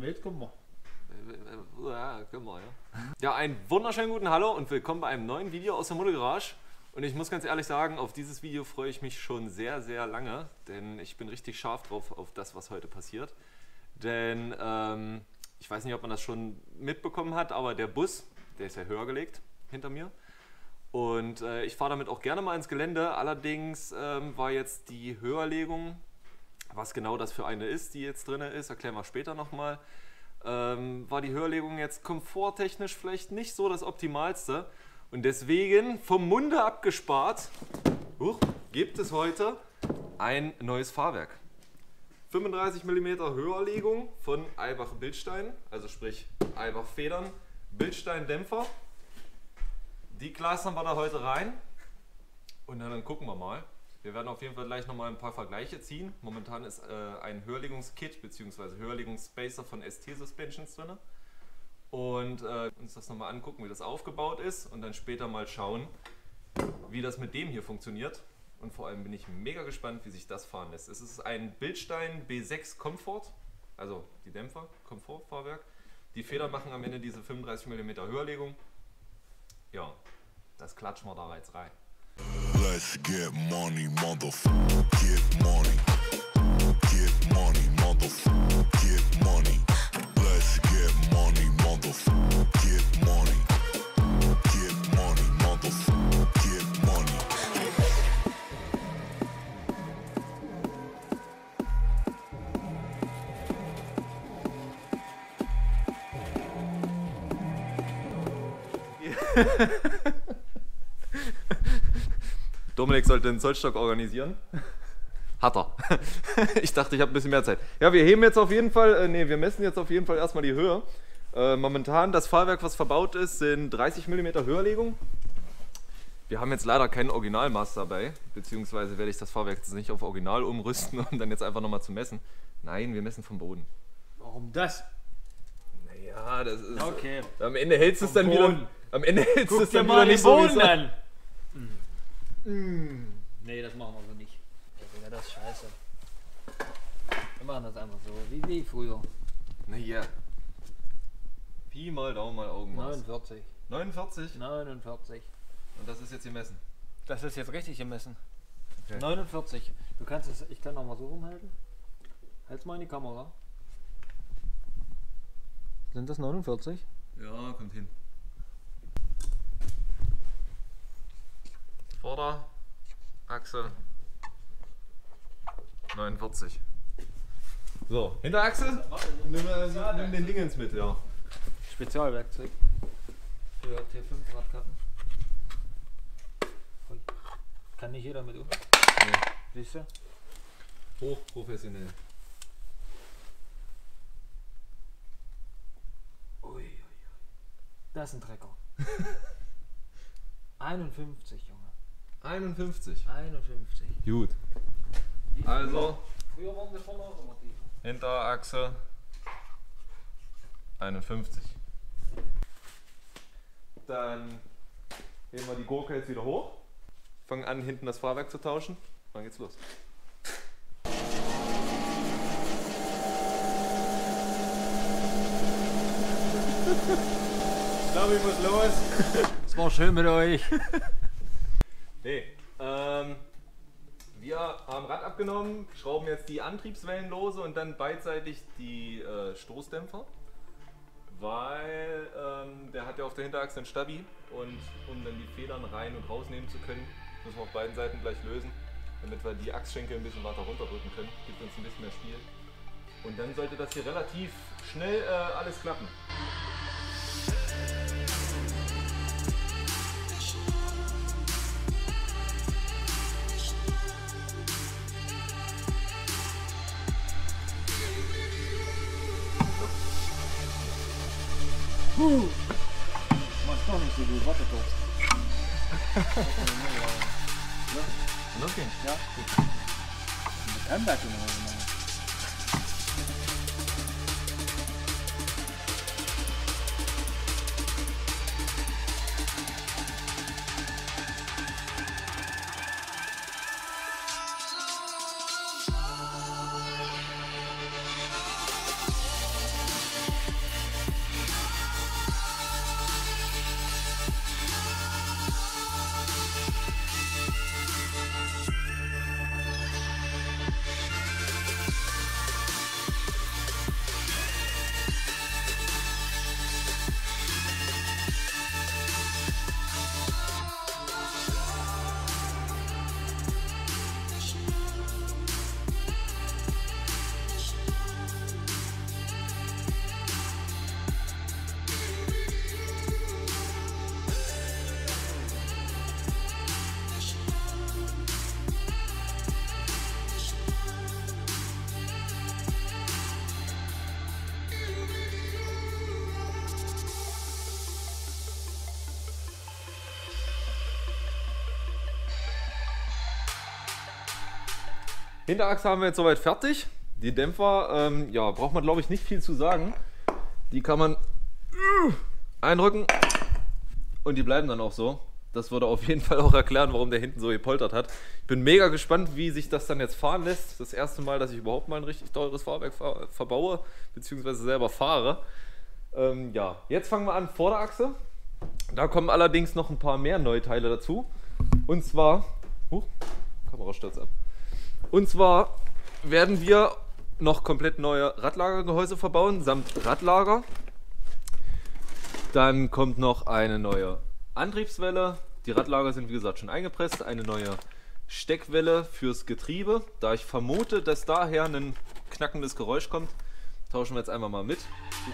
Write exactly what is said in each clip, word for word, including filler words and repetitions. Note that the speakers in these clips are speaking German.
Jetzt kommen wir. Ja, können wir, ja. Ja, einen wunderschönen guten Hallo und willkommen bei einem neuen Video aus der Modelgarage. Und ich muss ganz ehrlich sagen, auf dieses Video freue ich mich schon sehr, sehr lange, denn ich bin richtig scharf drauf auf das, was heute passiert. Denn ähm, ich weiß nicht, ob man das schon mitbekommen hat, aber der Bus, der ist ja höher gelegt hinter mir. Und äh, ich fahre damit auch gerne mal ins Gelände. Allerdings ähm, war jetzt die Höherlegung, was genau das für eine ist, die jetzt drin ist, erklären wir später nochmal. Ähm, war die Höherlegung jetzt komforttechnisch vielleicht nicht so das Optimalste. Und deswegen vom Munde abgespart, huch, gibt es heute ein neues Fahrwerk. fünfunddreißig Millimeter Höherlegung von Eibach Bilstein, also sprich Eibach Federn, Bilstein Dämpfer. Die glasern wir da heute rein und dann gucken wir mal. Wir werden auf jeden Fall gleich nochmal ein paar Vergleiche ziehen. Momentan ist äh, ein Höherlegungskit bzw. Höherlegungsspacer von S T Suspensions drin. Und äh, uns das nochmal angucken, wie das aufgebaut ist und dann später mal schauen, wie das mit dem hier funktioniert. Und vor allem bin ich mega gespannt, wie sich das fahren lässt. Es ist ein Bilstein B sechs Comfort, also die Dämpfer, Komfortfahrwerk. Die Federn machen am Ende diese fünfunddreißig Millimeter Höherlegung. Ja, das klatschen wir da jetzt rein. Let's get money, motherfucker. Get money. Get money, motherfucker. Get money. Let's get money, motherfucker. Get money. Get money, motherfucker. Get money. Dominik sollte den Zollstock organisieren. Hat er. Ich dachte, ich habe ein bisschen mehr Zeit. Ja, wir heben jetzt auf jeden Fall, äh, nee, wir messen jetzt auf jeden Fall erstmal die Höhe. Äh, momentan, das Fahrwerk, was verbaut ist, sind dreißig Millimeter Höherlegung. Wir haben jetzt leider kein Originalmaß dabei, beziehungsweise werde ich das Fahrwerk jetzt nicht auf Original umrüsten, um dann jetzt einfach nochmal zu messen. Nein, wir messen vom Boden. Warum das? Naja, das ist... Okay. Am Ende hältst du es dann Boden. wieder... Am Ende hältst du Guck es dir dann mal wieder den nicht so, wie es Boden soll. an. Mm. Nee, das machen wir so nicht. Ja, das ist scheiße. Wir machen das einfach so, wie, wie früher. Naja. Pi mal Daumen mal Augenmaß. neunundvierzig. neunundvierzig? neunundvierzig. Und das ist jetzt gemessen. Das ist jetzt richtig gemessen. Okay. neunundvierzig. Du kannst es, ich kann auch mal so rumhalten. Halt's mal in die Kamera. Sind das neunundvierzig? Ja, kommt hin. Vorderachse neunundvierzig. So, Hinterachse? Nimm, äh, nimm den Dingens mit, ja. Spezialwerkzeug für T fünf Radkappen. Kann nicht jeder mit um. Nee. Siehst du? Hochprofessionell. Ui, ui, ui. Das ist ein Trecker. einundfünfzig, Junge. einundfünfzig. einundfünfzig. Gut. Wie Also, Früher waren wir vorne auch immer tiefer. Hinterachse einundfünfzig. Dann heben wir die Gurke jetzt wieder hoch. Fangen an, hinten das Fahrwerk zu tauschen. Dann geht's los. Ich glaube, ich muss los. Es war schön mit euch. Nee, ähm, wir haben Rad abgenommen, schrauben jetzt die Antriebswellen lose und dann beidseitig die äh, Stoßdämpfer, weil ähm, der hat ja auf der Hinterachse einen Stabi und um dann die Federn rein und rausnehmen zu können, müssen wir auf beiden Seiten gleich lösen, damit wir die Achsschenkel ein bisschen weiter runterdrücken können, gibt uns ein bisschen mehr Spiel. Und dann sollte das hier relativ schnell äh, alles klappen. Puh. Mach's doch nicht so gut, warte doch. Okay. Ja, gut. Man kann das schon machen. Hinterachse haben wir jetzt soweit fertig. Die Dämpfer, ähm, ja, braucht man glaube ich nicht viel zu sagen. Die kann man einrücken und die bleiben dann auch so. Das würde auf jeden Fall auch erklären, warum der hinten so gepoltert hat. Ich bin mega gespannt, wie sich das dann jetzt fahren lässt. Das erste Mal, dass ich überhaupt mal ein richtig teures Fahrwerk ver verbaue, beziehungsweise selber fahre. Ähm, ja, jetzt fangen wir an, Vorderachse. Da kommen allerdings noch ein paar mehr Neuteile dazu. Und zwar, huh, Kamera stürzt ab. Und zwar werden wir noch komplett neue Radlagergehäuse verbauen, samt Radlager. Dann kommt noch eine neue Antriebswelle. Die Radlager sind wie gesagt schon eingepresst. Eine neue Steckwelle fürs Getriebe. Da ich vermute, dass daher ein knackendes Geräusch kommt, tauschen wir jetzt einmal mal mit.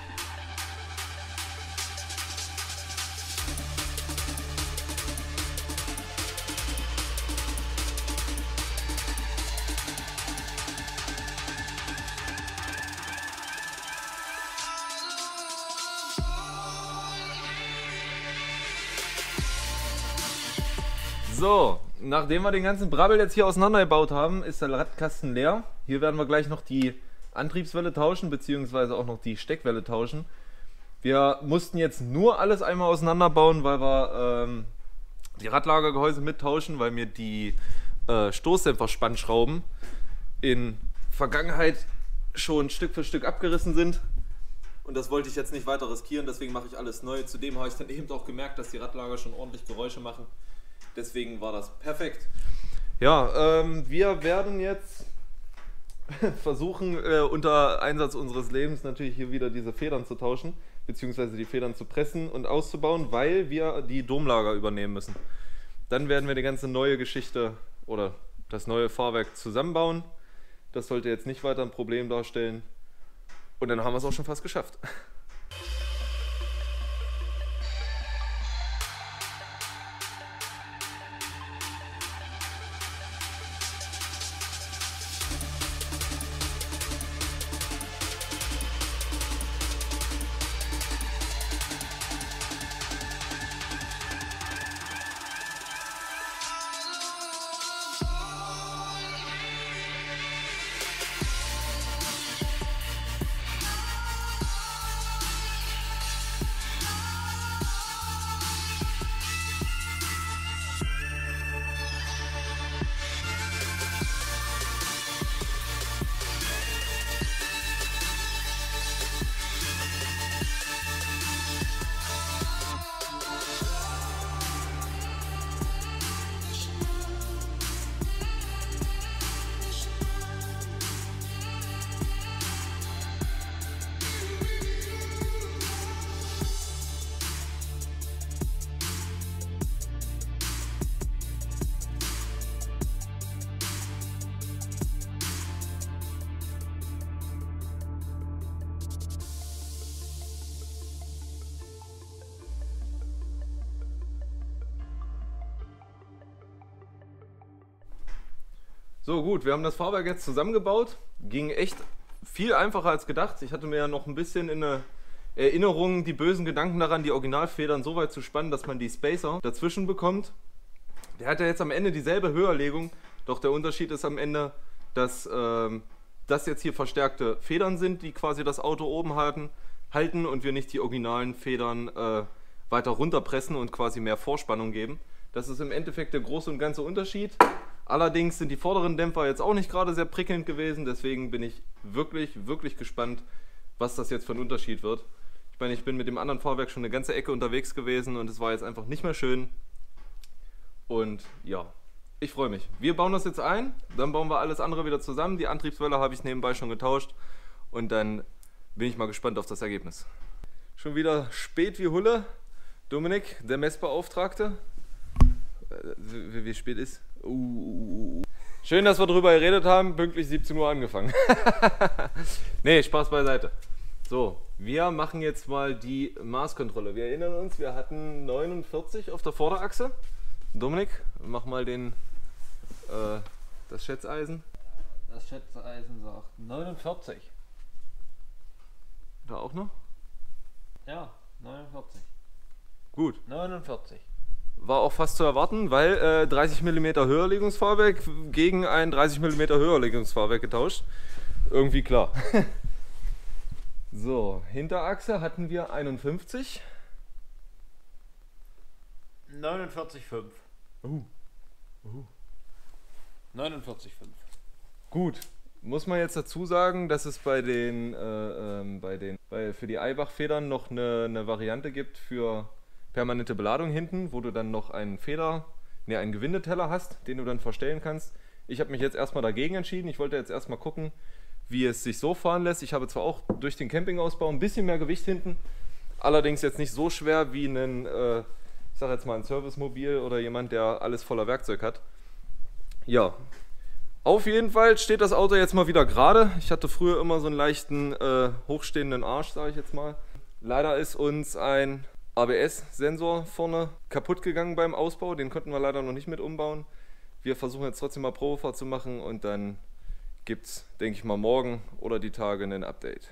So, nachdem wir den ganzen Brabbel jetzt hier auseinandergebaut haben, ist der Radkasten leer. Hier werden wir gleich noch die Antriebswelle tauschen, beziehungsweise auch noch die Steckwelle tauschen. Wir mussten jetzt nur alles einmal auseinanderbauen, weil wir ähm, die Radlagergehäuse mittauschen, weil mir die äh, Stoßdämpferspannschrauben in Vergangenheit schon Stück für Stück abgerissen sind. Und das wollte ich jetzt nicht weiter riskieren, deswegen mache ich alles neu. Zudem habe ich dann eben auch gemerkt, dass die Radlager schon ordentlich Geräusche machen. Deswegen war das perfekt. Ja, ähm, wir werden jetzt versuchen, äh, unter Einsatz unseres Lebens natürlich hier wieder diese Federn zu tauschen, beziehungsweise die Federn zu pressen und auszubauen, weil wir die Domlager übernehmen müssen. Dann werden wir die ganze neue Geschichte oder das neue Fahrwerk zusammenbauen. Das sollte jetzt nicht weiter ein Problem darstellen. Und dann haben wir es auch schon fast geschafft. So gut, wir haben das Fahrwerk jetzt zusammengebaut. Ging echt viel einfacher als gedacht. Ich hatte mir ja noch ein bisschen in eine Erinnerung die bösen Gedanken daran, die Originalfedern so weit zu spannen, dass man die Spacer dazwischen bekommt. Der hat ja jetzt am Ende dieselbe Höherlegung, doch der Unterschied ist am Ende, dass ähm, das jetzt hier verstärkte Federn sind, die quasi das Auto oben halten, halten und wir nicht die originalen Federn äh, weiter runterpressen und quasi mehr Vorspannung geben. Das ist im Endeffekt der große und ganze Unterschied. Allerdings sind die vorderen Dämpfer jetzt auch nicht gerade sehr prickelnd gewesen, deswegen bin ich wirklich, wirklich gespannt, was das jetzt für ein Unterschied wird. Ich meine, ich bin mit dem anderen Fahrwerk schon eine ganze Ecke unterwegs gewesen und es war jetzt einfach nicht mehr schön. Und ja, ich freue mich. Wir bauen das jetzt ein, dann bauen wir alles andere wieder zusammen. Die Antriebswelle habe ich nebenbei schon getauscht und dann bin ich mal gespannt auf das Ergebnis. Schon wieder spät wie Hulle. Dominik, der Messbeauftragte. Wie, wie spät ist? Uh. Schön, dass wir drüber geredet haben. Pünktlich siebzehn Uhr angefangen. Nee, Spaß beiseite. So, wir machen jetzt mal die Maßkontrolle. Wir erinnern uns, wir hatten neunundvierzig auf der Vorderachse. Dominik, mach mal den, äh, das Schätzeisen. Das Schätzeisen sagt neunundvierzig. Da auch noch? Ja, neunundvierzig. Gut. neunundvierzig. War auch fast zu erwarten, weil äh, dreißig Millimeter Höherlegungsfahrwerk gegen ein dreißig Millimeter Höherlegungsfahrwerk getauscht. Irgendwie klar. So, Hinterachse hatten wir einundfünfzig. neunundvierzig Komma fünf. Uh. Uh. neunundvierzig Komma fünf. Gut. Muss man jetzt dazu sagen, dass es bei den, äh, ähm, bei den bei, für die Eibach-Federn noch eine, eine Variante gibt für permanente Beladung hinten, wo du dann noch einen Feder, ne, einen Gewindeteller hast, den du dann verstellen kannst. Ich habe mich jetzt erstmal dagegen entschieden. Ich wollte jetzt erstmal gucken, wie es sich so fahren lässt. Ich habe zwar auch durch den Campingausbau ein bisschen mehr Gewicht hinten, allerdings jetzt nicht so schwer wie ein, äh, ich sag jetzt mal ein Servicemobil oder jemand, der alles voller Werkzeug hat. Ja. Auf jeden Fall steht das Auto jetzt mal wieder gerade. Ich hatte früher immer so einen leichten äh, hochstehenden Arsch, sage ich jetzt mal. Leider ist uns ein A B S-Sensor vorne kaputt gegangen beim Ausbau. Den konnten wir leider noch nicht mit umbauen. Wir versuchen jetzt trotzdem mal Probefahrt zu machen und dann gibt es, denke ich mal, morgen oder die Tage ein Update.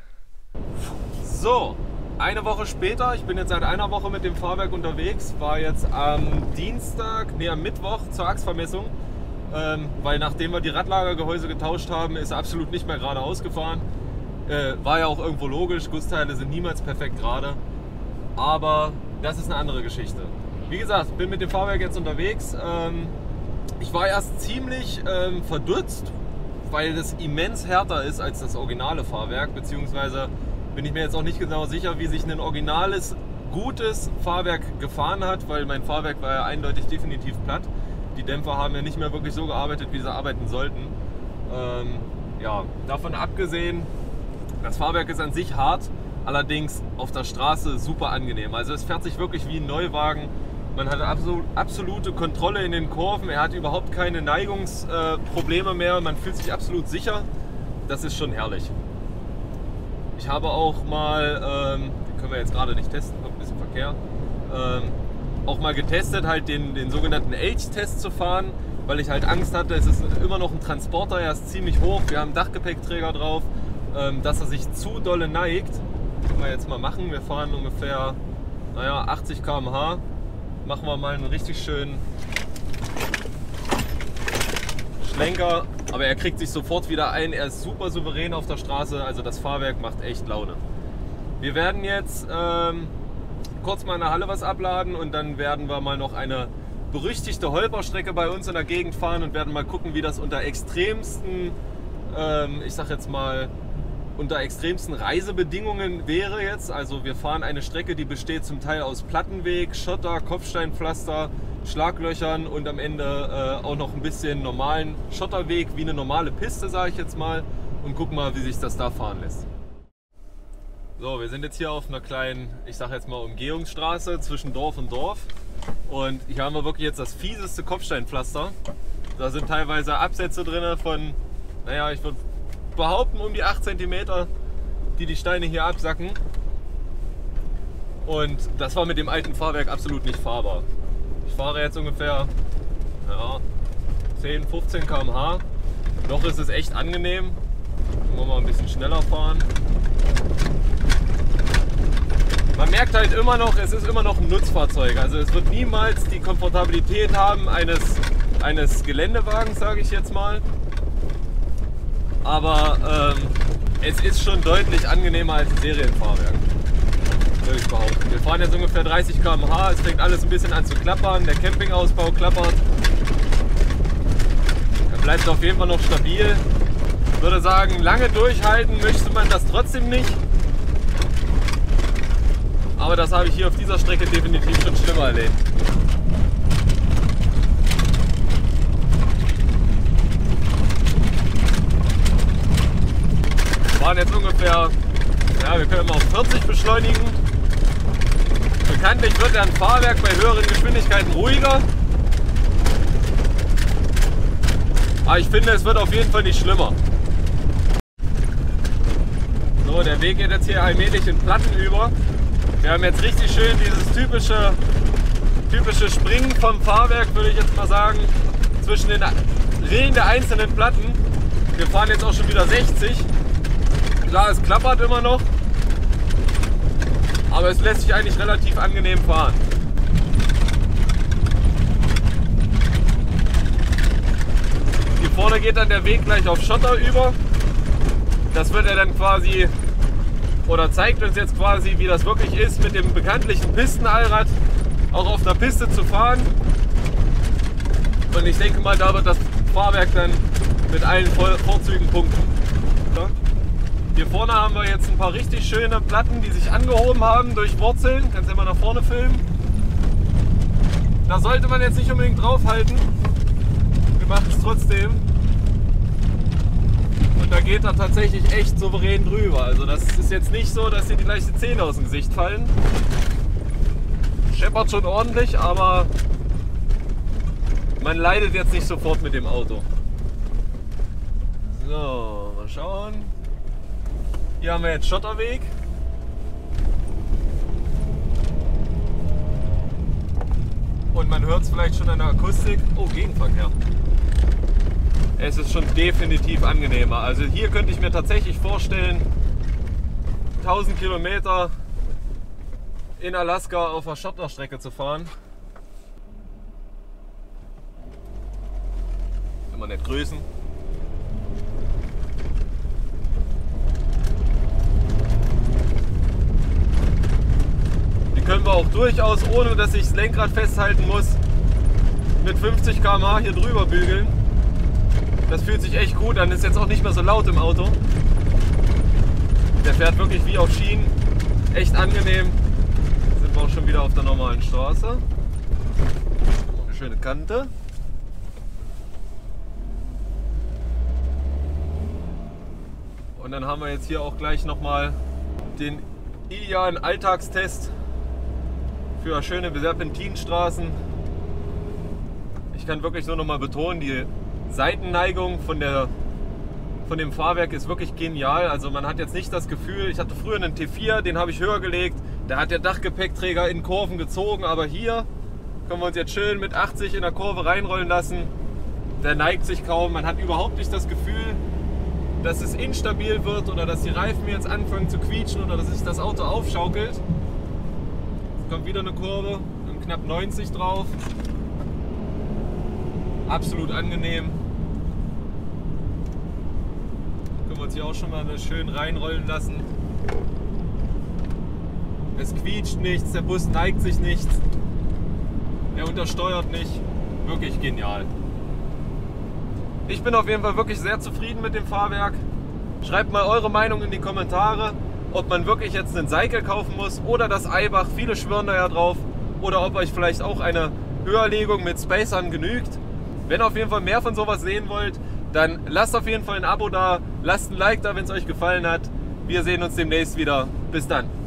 So, eine Woche später. Ich bin jetzt seit einer Woche mit dem Fahrwerk unterwegs. War jetzt am Dienstag, nee, am Mittwoch zur Achsvermessung. Ähm, weil nachdem wir die Radlagergehäuse getauscht haben, ist er absolut nicht mehr geradeaus gefahren. Äh, war ja auch irgendwo logisch, Gussteile sind niemals perfekt gerade. Aber das ist eine andere Geschichte. Wie gesagt, bin mit dem Fahrwerk jetzt unterwegs. Ähm, ich war erst ziemlich ähm, verdutzt, weil das immens härter ist als das originale Fahrwerk. Beziehungsweise bin ich mir jetzt auch nicht genau sicher, wie sich ein originales, gutes Fahrwerk gefahren hat, weil mein Fahrwerk war ja eindeutig definitiv platt. Die Dämpfer haben ja nicht mehr wirklich so gearbeitet, wie sie arbeiten sollten. Ähm, ja, davon abgesehen, das Fahrwerk ist an sich hart, allerdings auf der Straße super angenehm. Also es fährt sich wirklich wie ein Neuwagen. Man hat absolut, absolute Kontrolle in den Kurven. Er hat überhaupt keine Neigungsprobleme äh, mehr. Man fühlt sich absolut sicher. Das ist schon herrlich. Ich habe auch mal, ähm, den können wir jetzt gerade nicht testen, kommt ein bisschen Verkehr. Ähm, auch mal getestet, halt den, den sogenannten Elch-Test zu fahren, weil ich halt Angst hatte, es ist immer noch ein Transporter, er ist ziemlich hoch, wir haben einen Dachgepäckträger drauf, ähm, dass er sich zu dolle neigt. Das können wir jetzt mal machen, wir fahren ungefähr, naja, achtzig Kilometer pro Stunde, machen wir mal einen richtig schönen Schlenker, aber er kriegt sich sofort wieder ein, er ist super souverän auf der Straße, also das Fahrwerk macht echt Laune. Wir werden jetzt ähm, kurz mal in der Halle was abladen und dann werden wir mal noch eine berüchtigte Holperstrecke bei uns in der Gegend fahren und werden mal gucken, wie das unter extremsten, ähm, ich sag jetzt mal, unter extremsten Reisebedingungen wäre jetzt. Also wir fahren eine Strecke, die besteht zum Teil aus Plattenweg, Schotter, Kopfsteinpflaster, Schlaglöchern und am Ende äh, auch noch ein bisschen normalen Schotterweg, wie eine normale Piste, sage ich jetzt mal, und gucken mal, wie sich das da fahren lässt. So, wir sind jetzt hier auf einer kleinen, ich sage jetzt mal Umgehungsstraße zwischen Dorf und Dorf und hier haben wir wirklich jetzt das fieseste Kopfsteinpflaster. Da sind teilweise Absätze drin von, naja, ich würde behaupten um die acht Zentimeter, die die Steine hier absacken. Und das war mit dem alten Fahrwerk absolut nicht fahrbar. Ich fahre jetzt ungefähr ja, zehn, fünfzehn Kilometer pro Stunde. Noch ist es echt angenehm. Können wir mal ein bisschen schneller fahren. Man merkt halt immer noch, es ist immer noch ein Nutzfahrzeug. Also es wird niemals die Komfortabilität haben eines, eines Geländewagens, sage ich jetzt mal. Aber ähm, es ist schon deutlich angenehmer als ein Serienfahrwerk, würde ich behaupten. Wir fahren jetzt ungefähr dreißig Kilometer pro Stunde, es fängt alles ein bisschen an zu klappern, der Campingausbau klappert. Er bleibt auf jeden Fall noch stabil. Ich würde sagen, lange durchhalten möchte man das trotzdem nicht. Aber das habe ich hier auf dieser Strecke definitiv schon schlimmer erlebt. Wir fahren jetzt ungefähr, ja, wir können mal auf vierzig beschleunigen. Bekanntlich wird ein Fahrwerk bei höheren Geschwindigkeiten ruhiger. Aber ich finde, es wird auf jeden Fall nicht schlimmer. So, der Weg geht jetzt hier allmählich in Platten über. Wir haben jetzt richtig schön dieses typische, typische Springen vom Fahrwerk, würde ich jetzt mal sagen, zwischen den Rillen der einzelnen Platten. Wir fahren jetzt auch schon wieder sechzig. Klar, es klappert immer noch, aber es lässt sich eigentlich relativ angenehm fahren. vorne geht dann der Weg gleich auf Schotter über. Das wird er dann quasi, oder zeigt uns jetzt quasi, wie das wirklich ist, mit dem bekanntlichen Pistenallrad auch auf der Piste zu fahren. Und ich denke mal, da wird das Fahrwerk dann mit allen Vorzügen punkten. Ja. Hier vorne haben wir jetzt ein paar richtig schöne Platten, die sich angehoben haben durch Wurzeln. Kannst du ja mal nach vorne filmen. Da sollte man jetzt nicht unbedingt draufhalten. Wir machen es trotzdem. Und da geht er tatsächlich echt souverän drüber. Also das ist jetzt nicht so, dass dir die gleich die Zähne aus dem Gesicht fallen. Scheppert schon ordentlich, aber man leidet jetzt nicht sofort mit dem Auto. So, mal schauen. Hier haben wir jetzt Schotterweg. Und man hört es vielleicht schon an der Akustik. Oh, Gegenverkehr. Es ist schon definitiv angenehmer. Also hier könnte ich mir tatsächlich vorstellen, tausend Kilometer in Alaska auf einer Schotterstrecke zu fahren. Immer nicht grüßen. Die können wir auch durchaus, ohne dass ich das Lenkrad festhalten muss, mit fünfzig Kilometer pro Stunde hier drüber bügeln. Das fühlt sich echt gut an, ist jetzt auch nicht mehr so laut im Auto. Der fährt wirklich wie auf Schienen, echt angenehm. Sind wir auch schon wieder auf der normalen Straße. Eine schöne Kante. Und dann haben wir jetzt hier auch gleich nochmal den idealen Alltagstest für schöne Serpentinstraßen. Ich kann wirklich nur nochmal betonen, die Seitenneigung von, der, von dem Fahrwerk ist wirklich genial. Also man hat jetzt nicht das Gefühl, ich hatte früher einen T vier, den habe ich höher gelegt. Da hat der Dachgepäckträger in Kurven gezogen, aber hier können wir uns jetzt schön mit achtzig in der Kurve reinrollen lassen. Der neigt sich kaum, man hat überhaupt nicht das Gefühl, dass es instabil wird oder dass die Reifen jetzt anfangen zu quietschen oder dass sich das Auto aufschaukelt. Jetzt kommt wieder eine Kurve, knapp neunzig drauf. Absolut angenehm. Können wir uns hier auch schon mal schön reinrollen lassen. Es quietscht nichts, der Bus neigt sich nicht, er untersteuert nicht. Wirklich genial. Ich bin auf jeden Fall wirklich sehr zufrieden mit dem Fahrwerk. Schreibt mal eure Meinung in die Kommentare, ob man wirklich jetzt einen Cycle kaufen muss oder das Eibach. Viele schwören da ja drauf. Oder ob euch vielleicht auch eine Höherlegung mit Spacern genügt. Wenn ihr auf jeden Fall mehr von sowas sehen wollt, dann lasst auf jeden Fall ein Abo da, lasst ein Like da, wenn es euch gefallen hat. Wir sehen uns demnächst wieder. Bis dann.